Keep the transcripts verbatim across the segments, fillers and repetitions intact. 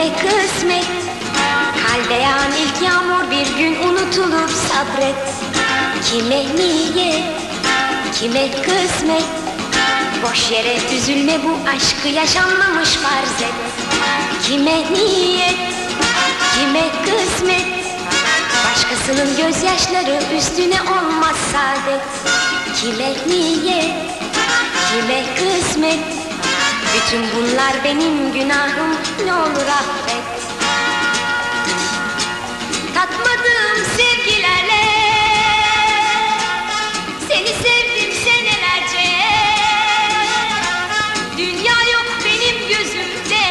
Kime kısmet, kalbe yağan ilk yağmur bir gün unutulur, sabret. Kime niyet, kime kısmet, boş yere üzülme, bu aşkı yaşanmamış farz et. Kime niyet, kime kısmet, başkasının gözyaşları üstüne olmaz saadet. Kime niyet, kime kısmet, bütün bunlar benim günahım, ne olur affet. Tatmadığım sevgilerle seni sevdim senelerce. Dünya yok benim gözümde,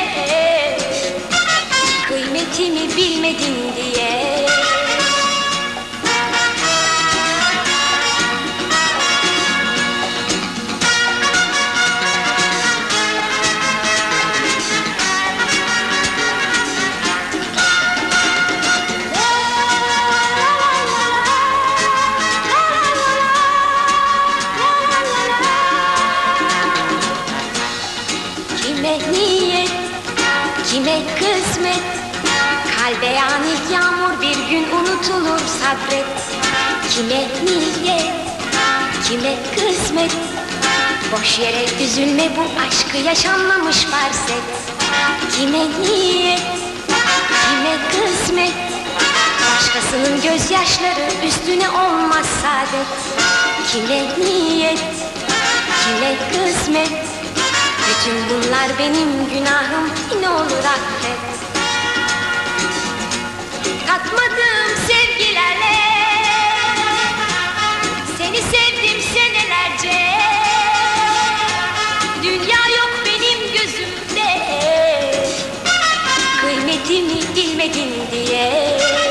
kıymetimi bilmedin diye. Kime niyet, kime kısmet, kalbe yağan ilk yağmur bir gün unutulur, sabret. Kime niyet, kime kısmet, boş yere üzülme, bu aşkı yaşanmamış farz et. Kime niyet, kime kısmet, başkasının gözyaşları üstüne olmaz saadet. Kime niyet, kime kısmet, bütün bunlar benim günahım, ne olur affet. Tatmadığım sevgilerle seni sevdim senelerce. Dünya yok benim gözümde, kıymetimi bilmedin diye.